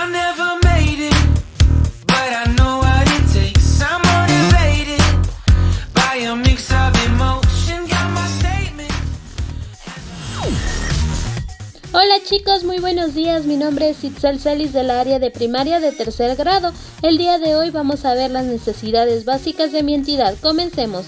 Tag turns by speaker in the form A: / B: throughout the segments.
A: I never made it, but I know what it takes. I'm motivated by a mix of emotion. Got my statement.
B: Hola chicos, muy buenos días. Mi nombre es Itzel Celis del área de primaria de tercer grado. El día de hoy vamos a ver las necesidades básicas de mi entidad. Comencemos.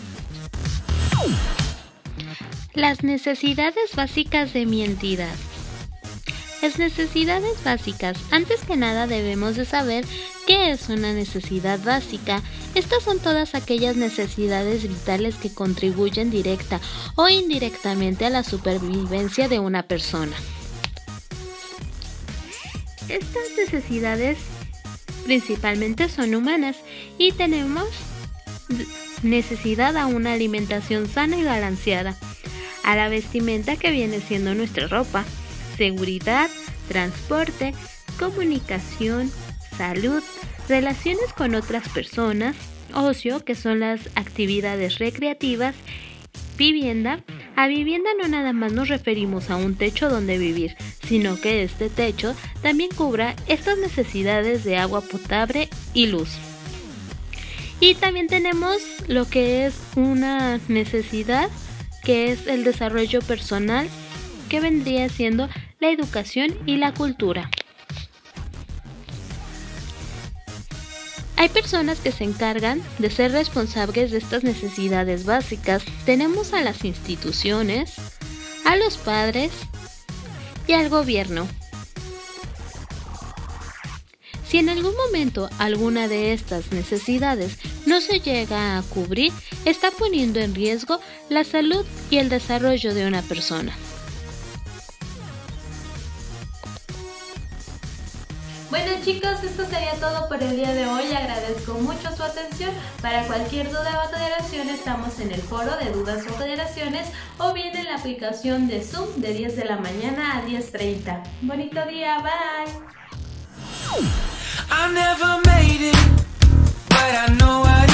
B: Las necesidades básicas de mi entidad. Las necesidades básicas. Antes que nada debemos de saber qué es una necesidad básica. Estas son todas aquellas necesidades vitales que contribuyen directa o indirectamente a la supervivencia de una persona. Estas necesidades principalmente son humanas y tenemos necesidad a una alimentación sana y balanceada, a la vestimenta que viene siendo nuestra ropa, seguridad, transporte, comunicación, salud, relaciones con otras personas, ocio, que son las actividades recreativas, vivienda. A vivienda no nada más nos referimos a un techo donde vivir, sino que este techo también cubra estas necesidades de agua potable y luz. Y también tenemos lo que es una necesidad, que es el desarrollo personal, que vendría siendo la educación y la cultura. Hay personas que se encargan de ser responsables de estas necesidades básicas. Tenemos a las instituciones, a los padres y al gobierno. Si en algún momento alguna de estas necesidades no se llega a cubrir, está poniendo en riesgo la salud y el desarrollo de una persona.
C: Bueno chicos, esto sería todo por el día de hoy. Agradezco mucho su atención. Para cualquier duda o aclaración estamos en el foro de dudas o aclaraciones o bien en la aplicación de Zoom de 10 de la mañana a 10:30. Bonito día, bye.
A: I never made it, but I know what